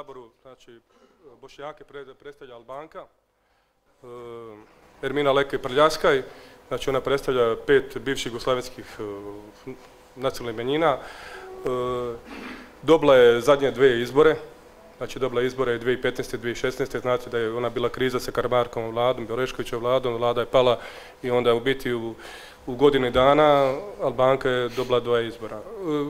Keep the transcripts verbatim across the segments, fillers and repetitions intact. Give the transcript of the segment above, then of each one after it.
saboru, znači, Bošnjake predstavlja Albanka, Ermina Lekaj Prljaskaj, znači ona predstavlja pet bivših jugoslavenskih nacionalnih manjina. Dobila je zadnje dve izbore, znači dobila je izbore dvije tisuće petnaeste. dvije tisuće šesnaeste. Znate da je ona bila kriza sa Karamarkovom vladom, Oreškovićevom vladom, vlada je pala i onda u biti u, u godini dana Albanka je dobila dva izbora.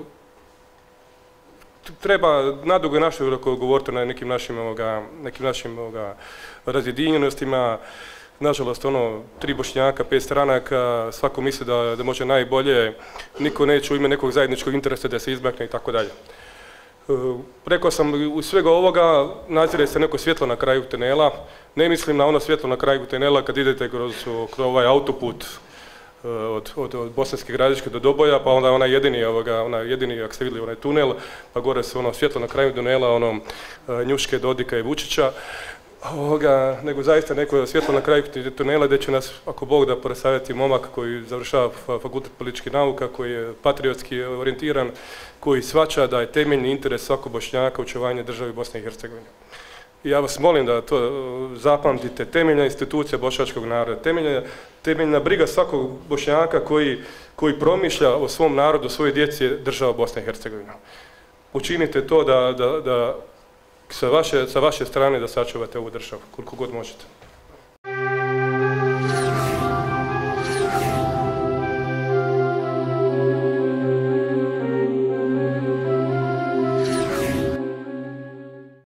Treba nadugo i našo govoriti na nekim našim, ovoga, nekim našim ovoga, razjedinjenostima. Nažalost, ono, tri Bošnjaka, pet stranaka, svako misli da, da može najbolje, niko neće u ime nekog zajedničkog interesa da se izmakne i tako dalje. Rekao sam, u svega ovoga nazire se neko svjetlo na kraju tunela. Ne mislim na ono svjetlo na kraju tunela kad idete kroz, kroz ovaj autoput od, od, od Bosanske Gradiške do Doboja, pa onda onaj jedini, ovoga, onaj jedini, ako ste vidjeli, onaj tunel, pa gore su ono svjetlo na kraju tunela, ono, Njuške, Dodika i Vučića. Ovoga, nego zaista neko svjetlo na kraju tunela gdje će nas, ako Bog da, presavjeti momak koji završava fakultet političkih nauka, koji je patriotski orijentiran, koji shvaća da je temeljni interes svakog Bošnjaka očuvanje države Bosne i Hercegovine. I ja vas molim da to zapamtite, temeljna institucija bošnjačkog naroda, temeljna, temeljna briga svakog Bošnjaka koji, koji promišlja o svom narodu, o svojoj djeci je država Bosne i Hercegovina. Učinite to da, da, da sa vaše, sa vaše strane da sačuvate ovu državu, koliko god možete.